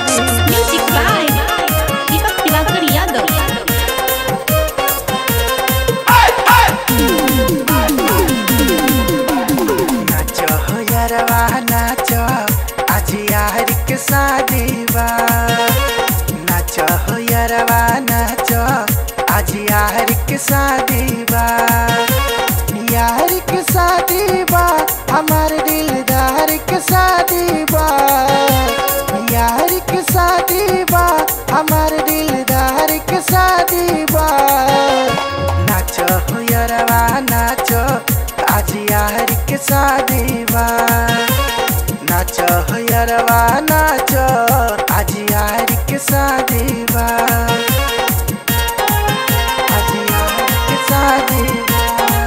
शादी। Music by Deepak Diwakar Yadav. नाचो हो यारवा नाचो आज यार के शादी बा। नाचो हो यारवा नाचो आज यार के शादी बा। यार के शादी बा हमारे दिलदार के शादी बा। यार के शादी बा हमारे दिलदार के शादी बा। नाचो हो यारवा नाचो आज यार के शादी बा। नाचो हो यारवा नाचो आज यार के शादी बा। आज यार के शादी बा।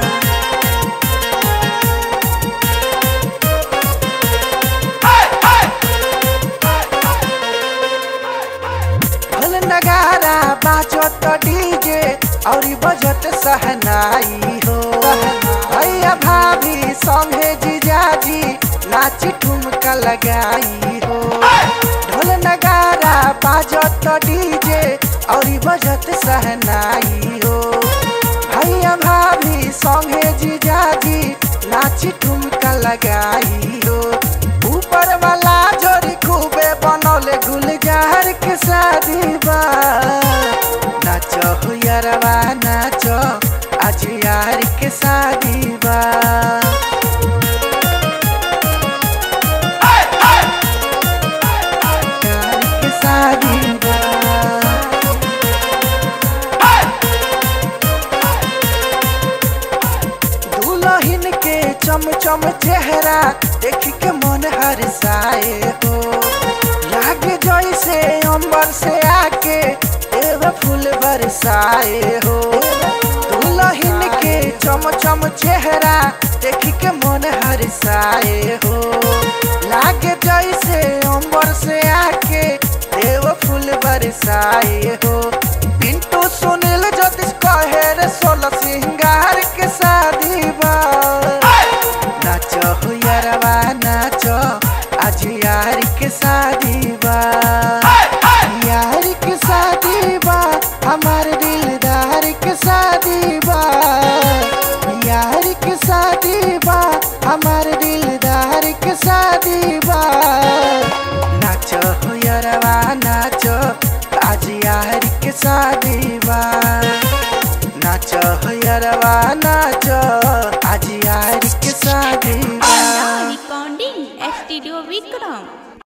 ढोल नगारा बाजो तो डीजे और बजत सहनाई हो। भैया भाभी संगे जीजाजी नाच ठुमका लगाई हो। ढोल नगारा बाजो तो डीजे और बजत सहनाई हो। भैया भाभी संगे जीजाजी नाच ठुमका लगाई हो। ऊपर वाला जोरी खूबे बनौले गुलजार के शादी बा। नाचो हो यारवा नाचो आज यार के शादी बा। यार के शादी बा। दुल्हन के चमचम चेहरा देख के मन हरसाए हो। लागे जैसे अंबर से आके देव फूल बरसाए हो। दुल्हन के चमचम चेहरा देख के मन हरसाए हो। लागे जैसे अंबर से आके देव फूल बरसाए हो। पिंटू सुनील ज्योतिष कहे रे 16 सिंगार के शादी बा। नाचो हो यारवा नाचो आज यार के शादी बा। यार के शादी बा हमारे दिलदार के शादी बा। यार के शादी बा हमारे दिलदार के शादी बा। नाचो हो यारवा नाचो आज यार के शादी बा। नाचो हो यारवा नाचो आज यार के शादी बा। Recording studio Vikram.